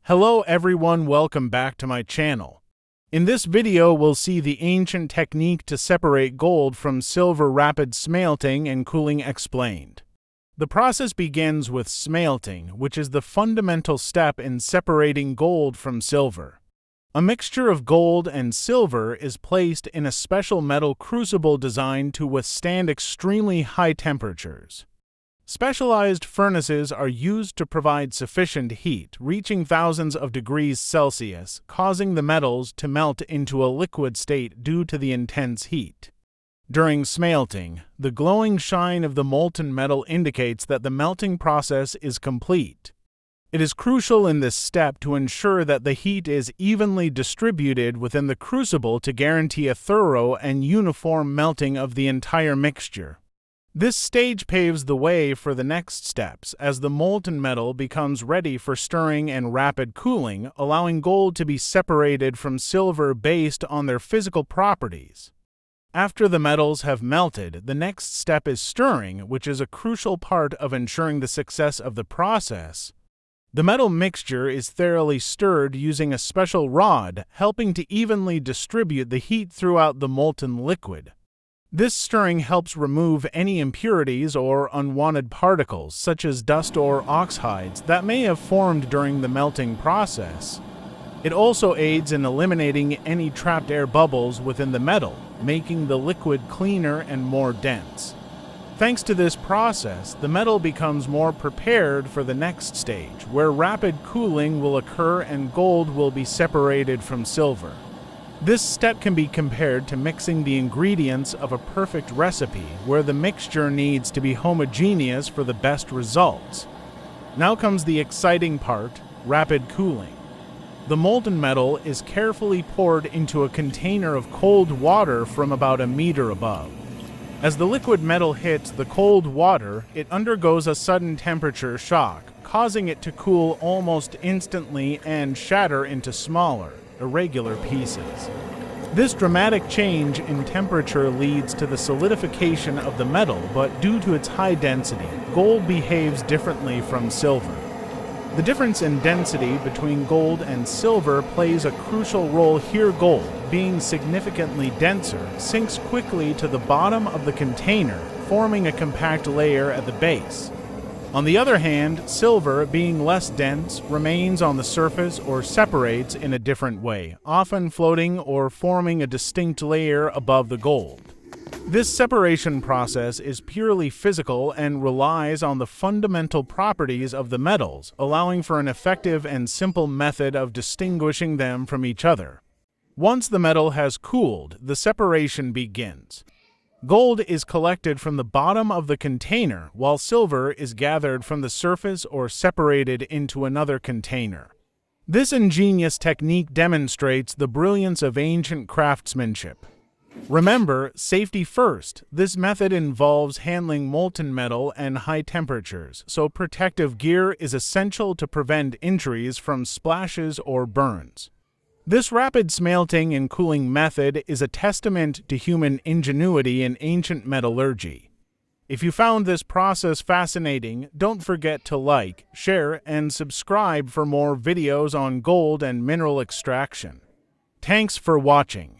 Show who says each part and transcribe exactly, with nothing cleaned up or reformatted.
Speaker 1: Hello everyone, welcome back to my channel. In this video we'll see the ancient technique to separate gold from silver, rapid smelting and cooling explained. The process begins with smelting, which is the fundamental step in separating gold from silver. A mixture of gold and silver is placed in a special metal crucible designed to withstand extremely high temperatures. Specialized furnaces are used to provide sufficient heat, reaching thousands of degrees Celsius, causing the metals to melt into a liquid state due to the intense heat. During smelting, the glowing shine of the molten metal indicates that the melting process is complete. It is crucial in this step to ensure that the heat is evenly distributed within the crucible to guarantee a thorough and uniform melting of the entire mixture. This stage paves the way for the next steps as the molten metal becomes ready for stirring and rapid cooling, allowing gold to be separated from silver based on their physical properties. After the metals have melted, the next step is stirring, which is a crucial part of ensuring the success of the process. The metal mixture is thoroughly stirred using a special rod, helping to evenly distribute the heat throughout the molten liquid. This stirring helps remove any impurities or unwanted particles, such as dust or oxides, that may have formed during the melting process. It also aids in eliminating any trapped air bubbles within the metal, making the liquid cleaner and more dense. Thanks to this process, the metal becomes more prepared for the next stage, where rapid cooling will occur and gold will be separated from silver. This step can be compared to mixing the ingredients of a perfect recipe, where the mixture needs to be homogeneous for the best results. Now comes the exciting part, rapid cooling. The molten metal is carefully poured into a container of cold water from about a meter above. As the liquid metal hits the cold water, it undergoes a sudden temperature shock, causing it to cool almost instantly and shatter into smaller, irregular pieces. This dramatic change in temperature leads to the solidification of the metal, but due to its high density, gold behaves differently from silver. The difference in density between gold and silver plays a crucial role here. Gold, being significantly denser, sinks quickly to the bottom of the container, forming a compact layer at the base. On the other hand, silver, being less dense, remains on the surface or separates in a different way, often floating or forming a distinct layer above the gold. This separation process is purely physical and relies on the fundamental properties of the metals, allowing for an effective and simple method of distinguishing them from each other. Once the metal has cooled, the separation begins. Gold is collected from the bottom of the container, while silver is gathered from the surface or separated into another container. This ingenious technique demonstrates the brilliance of ancient craftsmanship. Remember, safety first. This method involves handling molten metal and high temperatures, so protective gear is essential to prevent injuries from splashes or burns. This rapid smelting and cooling method is a testament to human ingenuity in ancient metallurgy. If you found this process fascinating, don't forget to like, share, and subscribe for more videos on gold and mineral extraction. Thanks for watching.